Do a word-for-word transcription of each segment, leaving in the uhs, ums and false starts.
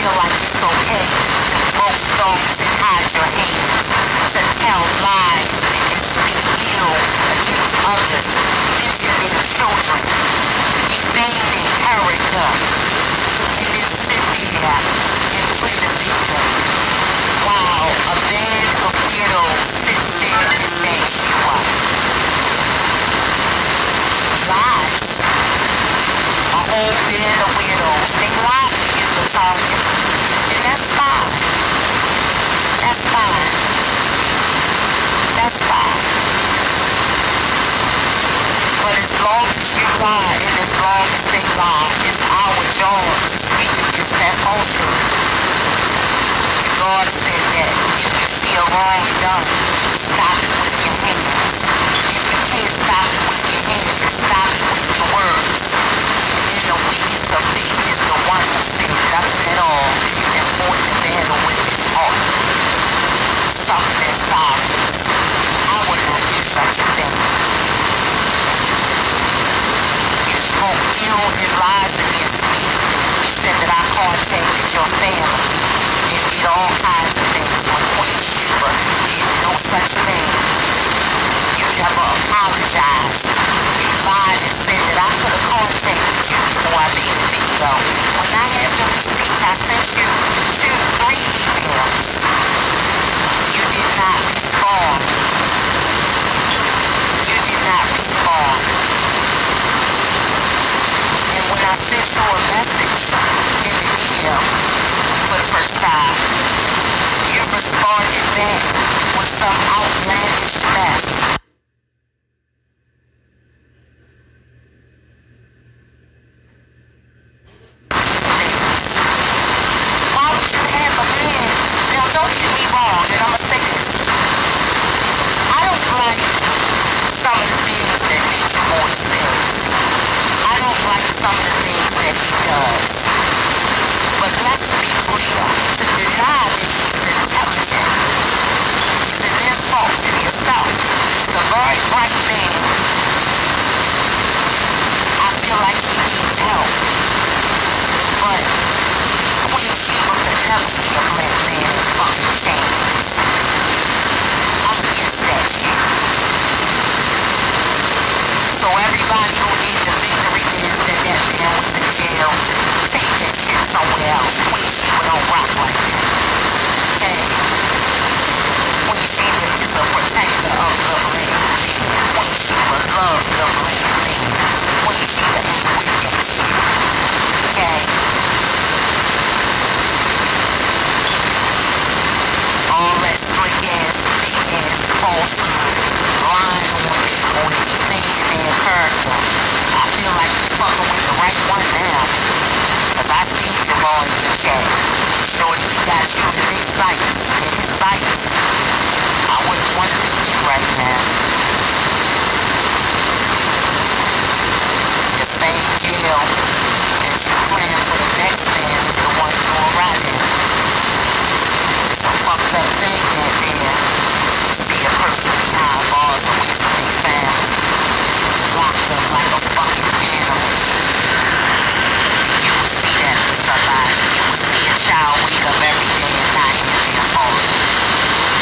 feel like it's okay to throw stones and hide your hands, to tell lies and speak ill against others, mentioning children, defaming character, and then sit there and play the victim while a band of weirdos sits there and backs you up. Lies. A whole band of weirdos. They lie for you, Latonya. And that's fine. That's fine. That's fine. But as long as you lie and as long as they lie, it's our job to speak against that falsehood. God said that if you see a wrong done, stop it with your hands. If you can't stop it with your hands, you stop it with your words. And the weakest of faith is the one who said nothing at all and fought the battle with his heart. Suffered in silence. I would not do such a thing. You spoke ill and lies against me. You said that I contacted your family and did all kinds of things when Queen Sheba did no such thing. You never apologized. You lied and said that I could have contacted you before I made the video. When I have the receipts, I sent you two, three emails. You did not respond. You did not respond. And when I sent you a message in the D M for the first time, you responded back with some outlandish mess. Why would you have a man? Now don't get me wrong, and I'ma say this. I don't like some of the things that Nature Boy says. I don't like some of the things that he does. But let's be clear, to deny that he's intelligent is an insult to yourself. He's a very bright man. I feel like he needs help. But Queen Sheba could never see a black man in fucking chains. I'm against that shit. So everybody who did the victory dance and that man was in jail, take that shit somewhere else. Queen Sheba don't rock like that. Okay? Queen Sheba is a protector of the black man. Queen Sheba loves the black man. Queen Sheba ain't with that shit. Okay? All that slick ass, fake ass falsehood, lying on people and defaming their character. I feel like you're fucking with the right one now. Cause I see your boy in the chat. Shorty, he got you in his sights. In his sights. I wouldn't want to be you right now. The same jail that you plan for the next man is the one you're riding. It's a fucked up thing that there. See a person behind bars away from their family. Locked up like a fucking animal. You would see that for somebody. You would see a child wake up every day and not hear their father.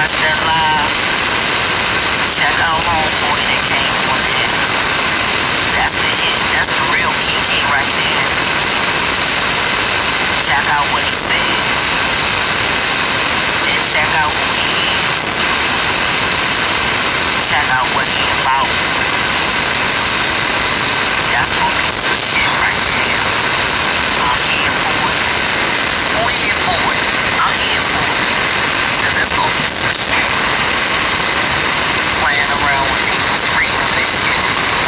watch that live, check out Homeboy that came on it. That's the hit. That's the real Kiki right there. Check out what he said. And check out who he is. Check out what he about. That's gonna be some shit right there. I'm here for it. Who here for it? I'm here for it. Cause it's gonna be some shit. Playing around with people's freedom and shit.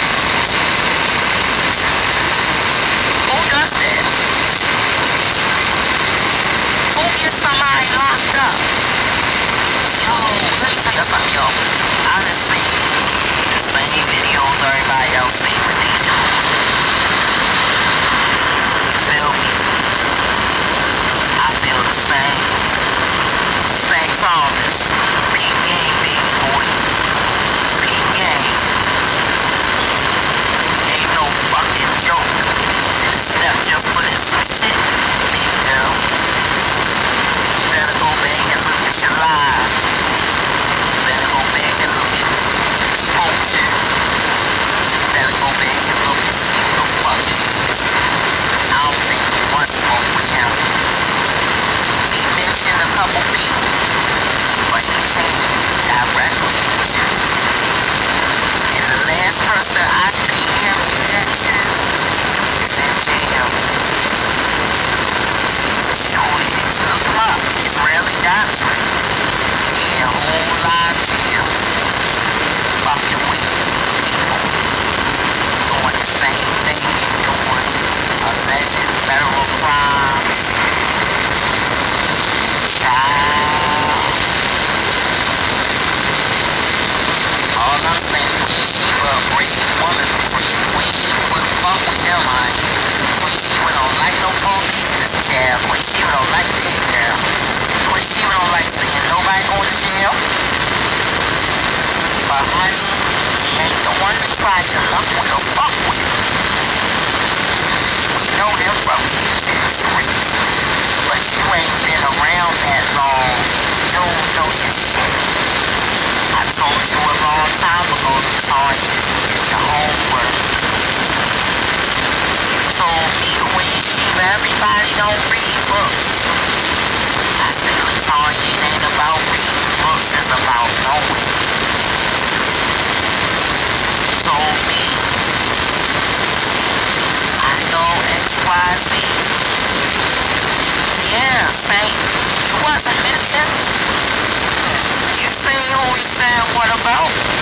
Who does that? Who gets somebody locked up? Yo, let me tell you something, yo. I done seen the same videos everybody else seen with these dudes. You feel me? I feel the same. St. Thomas. Peep game, baby boy. Peep game. Ain't no fucking joke. Step your foot in some shit, big girl. You better go back and look at your life. You better go back and look at Smoke Two. You better go back and look and see who the fuck he is. I don't think you want smoke with him. He mentioned a couple people, but he came directly with you. And the last person I seen him do that to is in jail. Sure is. Look him up. Israeli doctrine. He a whole lot of jail. Fucking with people. Doing the same thing you're doing. Alleged federal crimes. Child. All I'm saying, Queen Sheba, a brave woman. Queen Sheba wouldn't fuck with him, honey. Queen Sheba don't like no police, child. Queen Sheba don't like that, girl. Queen Sheba don't like seeing nobody going to jail. But honey, he ain't the one to try your luck with or fuck with. We know him from the streets. But you ain't been around that long. You don't know your shit. I told you a long time ago, Latonya, do your homework. You told me, Queen Sheba, everybody don't read books. I said, Latonya, it ain't about reading books, it's about knowing. You told me, I know X Y Z. Yeah, Saint, you wasn't mentioned. You seen who he said what about?